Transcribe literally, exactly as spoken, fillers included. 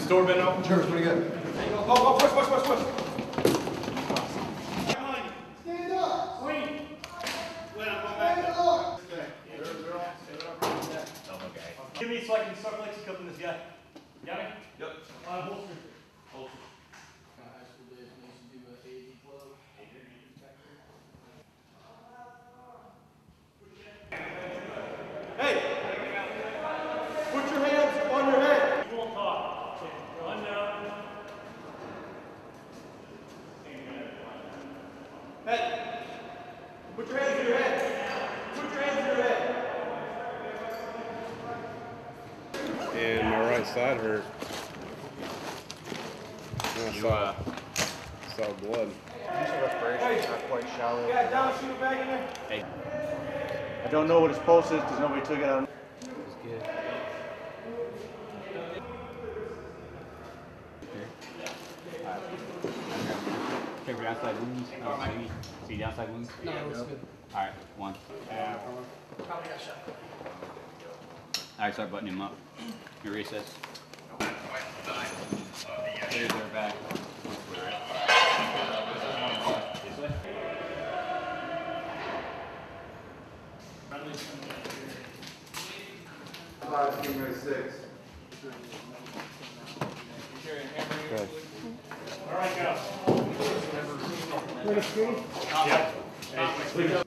Is the door been open? Sure, it's pretty good. Oh, oh, push, push, push, push. Stand up. Swing. Stand up. Give me so I can start flexing cupping this guy. Got me? Yep. Uh, holster. Holster. Hey! Put your hands on your head. You won't talk. Run down. Hey! Put your hands on your head. Put your hands on your head. And my right side hurt. I saw, saw blood. Initial respiration, not quite shallow. Yeah, down, shoot it back in there. Hey. I don't know what his pulse is because nobody took it out. It's good. Check your outside wounds. Oh, maybe. See the outside wounds? No, it was good. Alright, one. Yeah, probably got shot. Alright, start buttoning him up. Your recess. Here's their back. This way. Five, Stingray six. Good. All right, go. Ready, Scooty? Yeah. Hey,